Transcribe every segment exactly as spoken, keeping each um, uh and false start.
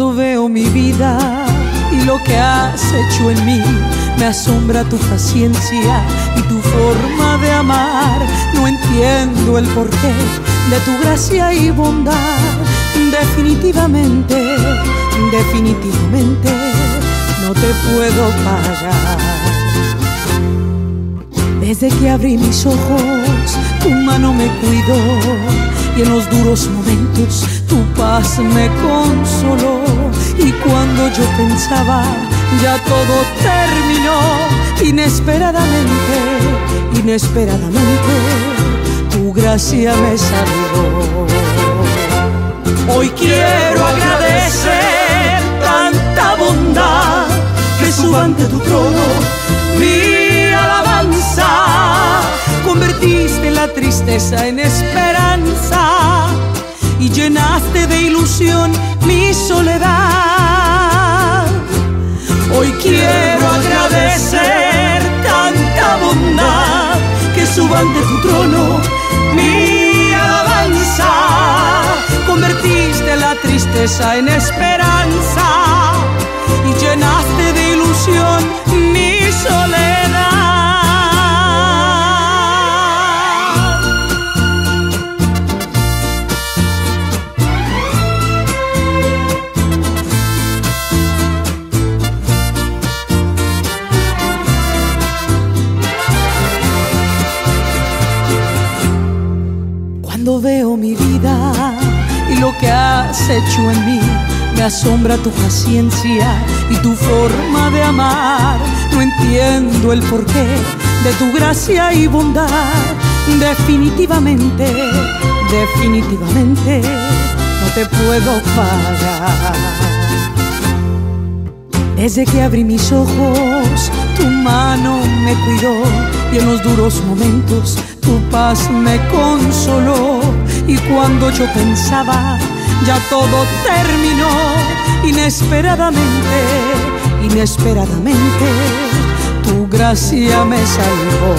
Cuando veo mi vida y lo que has hecho en mí, me asombra tu paciencia y tu forma de amar. No entiendo el porqué de tu gracia y bondad. Definitivamente, definitivamente no te puedo pagar. Desde que abrí mis ojos, tu mano me cuidó, y en los duros momentos tu paz me consoló. Y cuando yo pensaba ya todo terminó, inesperadamente, inesperadamente tu gracia me salvó. Hoy quiero agradecer tanta bondad que suba ante tu trono mi alabanza. Convertiste la tristeza en esperanza y llenaste de ilusión mi soledad. Hoy quiero agradecer tanta bondad que suba ante tu trono mi alabanza. Convertiste la tristeza en esperanza y llenaste de ilusión mi soledad. Cuando veo mi vida y lo que has hecho en mí, me asombra tu paciencia y tu forma de amar. No entiendo el porqué de tu gracia y bondad. Definitivamente, definitivamente no te puedo pagar. Desde que abrí mis ojos, tu mano me cuidó, y en los duros momentos tu paz me consoló. Y cuando yo pensaba ya todo terminó, inesperadamente, inesperadamente tu gracia me salvó.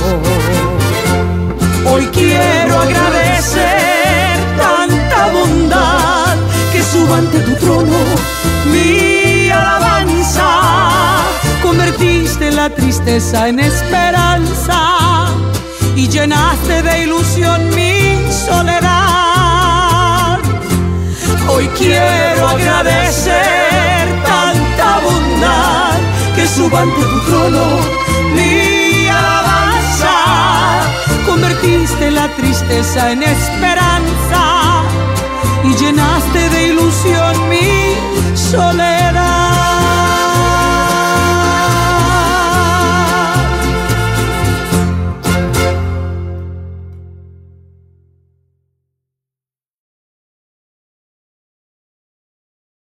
Hoy quiero agradecer tanta bondad que suba ante tu trono mi alabanza. Convertiste la tristeza en esperanza y llenaste de ilusión mi soledad. Hoy quiero agradecer tanta bondad que suba ante tu trono mi alabanza. Convertiste la tristeza en esperanza